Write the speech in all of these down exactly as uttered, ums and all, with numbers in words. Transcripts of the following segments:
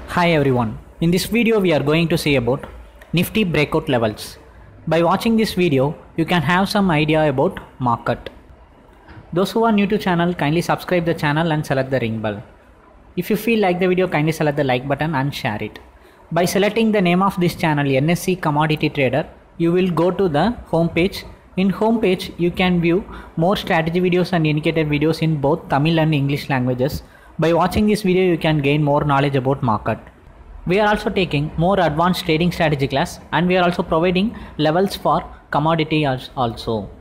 Hi everyone, in this video we are going to see about Nifty breakout levels. By watching this video, you can have some idea about market. Those who are new to channel, kindly subscribe the channel and select the ring bell. If you feel like the video, kindly select the like button and share it. By selecting the name of this channel, N S C Commodity Trader, you will go to the home page. In home page, you can view more strategy videos and indicator videos in both Tamil and English languages. By watching this video, you can gain more knowledge about market. We are also taking more advanced trading strategy class, and we are also providing levels for commodity also.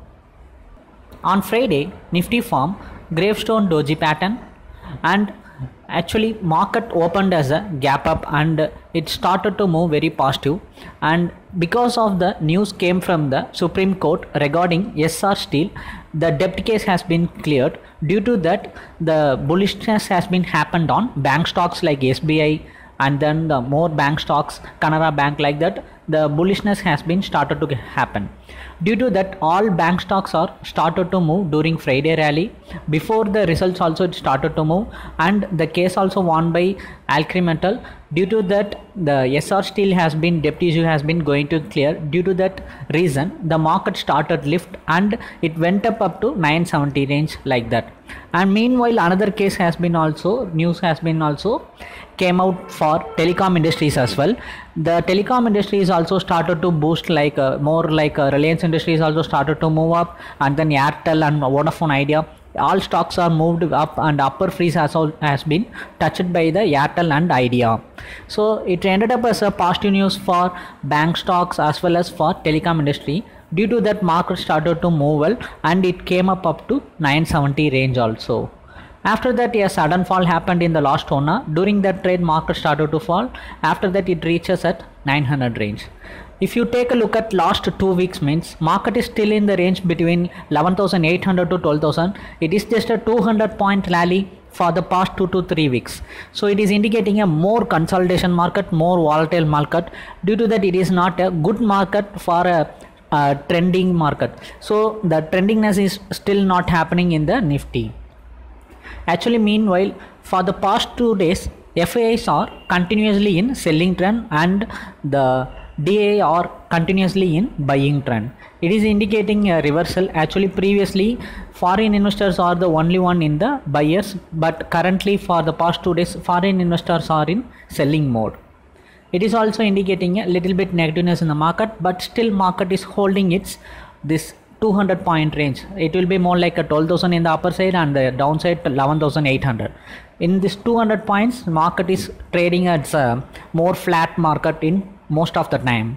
On Friday, Nifty formed Gravestone Doji pattern, and actually market opened as a gap up and it started to move very positive, and because of the news came from the Supreme Court regarding essar steel, the debt case has been cleared. Due to that, the bullishness has been happened on bank stocks like S B I and then the more bank stocks, Canara Bank, like that the bullishness has been started to happen. Due to that, all bank stocks are started to move during Friday rally. Before the results also it started to move, and the case also won by Alchemy Metal. Due to that, the essar steel has been debt issue has been going to clear. Due to that reason, the market started lift and it went up up to nine seventy range like that. And meanwhile, another case has been also news has been also came out for telecom industries as well. The telecom industries also started to boost, like uh, more like uh, Reliance Industries also started to move up, and then Airtel and Vodafone Idea, all stocks are moved up, and upper freeze has, all, has been touched by the Airtel and Idea. So it ended up as a positive news for bank stocks as well as for telecom industry. Due to that, market started to move well and it came up up to nine seventy range also. After that, a sudden fall happened in the last one hour. During that trade, market started to fall. After that, it reaches at nine hundred range. If you take a look at last two weeks, means market is still in the range between eleven thousand eight hundred to twelve thousand. It is just a two hundred point rally for the past two to three weeks. So it is indicating a more consolidation market, more volatile market. Due to that, it is not a good market for a uh, trending market. So the trendingness is still not happening in the Nifty. Actually, meanwhile, for the past two days, F I Is are continuously in selling trend and the D A are continuously in buying trend. It is indicating a reversal. Actually, previously foreign investors are the only one in the buyers, but currently for the past two days, foreign investors are in selling mode. It is also indicating a little bit negativeness in the market, but still market is holding its this two hundred point range. It will be more like a twelve thousand in the upper side and the downside eleven thousand eight hundred. In this two hundred points, market is trading at a more flat market in most of the time.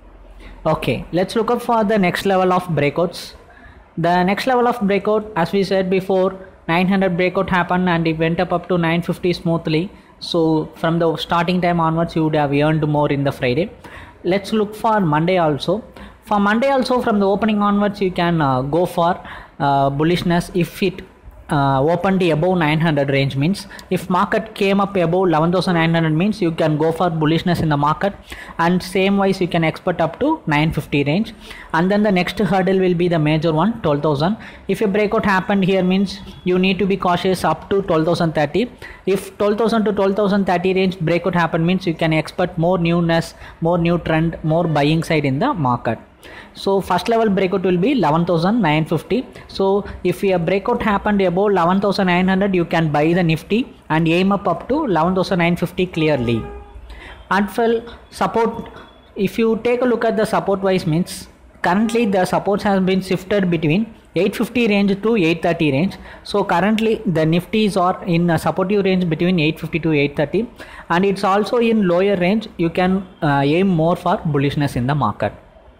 Okay, let's look up for the next level of breakouts. The next level of breakout, as we said before, nine hundred breakout happened and it went up up to nine fifty smoothly. So from the starting time onwards, you would have earned more in the Friday. Let's look for Monday also. For Monday also, from the opening onwards, you can uh, go for uh, bullishness. If it uh, opened above nine hundred range, means if market came up above eleven thousand nine hundred, means you can go for bullishness in the market, and same wise you can expect up to nine fifty range. And then the next hurdle will be the major one, twelve thousand. If a breakout happened here, means you need to be cautious up to twelve thousand thirty. If twelve thousand to twelve thousand thirty range breakout happened, means you can expect more newness, more new trend, more buying side in the market. So first level breakout will be eleven thousand nine hundred fifty. So if a breakout happened above eleven thousand nine hundred, you can buy the Nifty and aim up up to eleven thousand nine hundred fifty clearly. And for support, if you take a look at the support wise, means currently the supports has been shifted between eight fifty range to eight thirty range. So currently the Nifties are in a supportive range between eight fifty to eight thirty, and it's also in lower range. You can uh, aim more for bullishness in the market.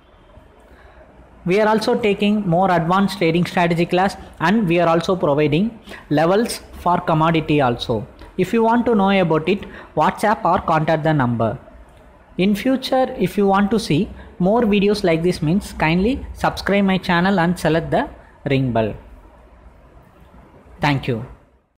We are also taking more advanced trading strategy class, and we are also providing levels for commodity also. If you want to know about it, WhatsApp or contact the number. In future, if you want to see more videos like this, means kindly subscribe my channel and select the ring bell. Thank you.